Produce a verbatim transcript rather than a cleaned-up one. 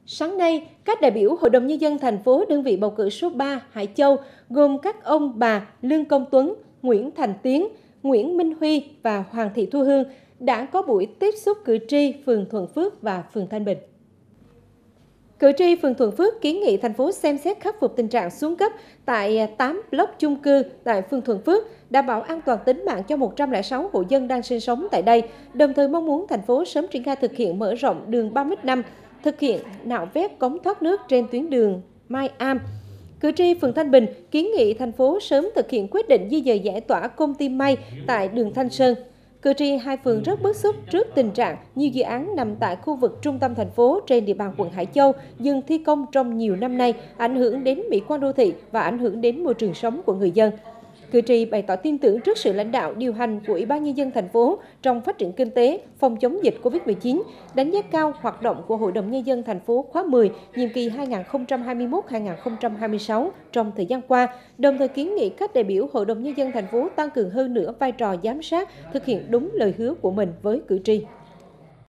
Sáng nay, các đại biểu Hội đồng Nhân dân thành phố đơn vị bầu cử số ba Hải Châu gồm các ông bà Lương Công Tuấn, Nguyễn Thành Tiến, Nguyễn Minh Huy và Hoàng Thị Thu Hương đã có buổi tiếp xúc cử tri phường Thuận Phước và phường Thanh Bình. Cử tri phường Thuận Phước kiến nghị thành phố xem xét khắc phục tình trạng xuống cấp tại tám block chung cư tại phường Thuận Phước, đảm bảo an toàn tính mạng cho một trăm lẻ sáu hộ dân đang sinh sống tại đây, đồng thời mong muốn thành phố sớm triển khai thực hiện mở rộng đường ba mét năm, thực hiện nạo vét cống thoát nước trên tuyến đường Mai Am. Cử tri phường Thanh Bình kiến nghị thành phố sớm thực hiện quyết định di dời giải tỏa công ty may tại đường Thanh Sơn. Cử tri hai phường rất bức xúc trước tình trạng nhiều dự án nằm tại khu vực trung tâm thành phố trên địa bàn quận Hải Châu dừng thi công trong nhiều năm nay, ảnh hưởng đến mỹ quan đô thị và ảnh hưởng đến môi trường sống của người dân. Cử tri bày tỏ tin tưởng trước sự lãnh đạo điều hành của Ủy ban Nhân dân thành phố trong phát triển kinh tế, phòng chống dịch Covid mười chín, đánh giá cao hoạt động của Hội đồng Nhân dân thành phố khóa mười, nhiệm kỳ hai nghìn không trăm hai mươi mốt đến hai nghìn không trăm hai mươi sáu trong thời gian qua, đồng thời kiến nghị các đại biểu Hội đồng Nhân dân thành phố tăng cường hơn nữa vai trò giám sát, thực hiện đúng lời hứa của mình với cử tri.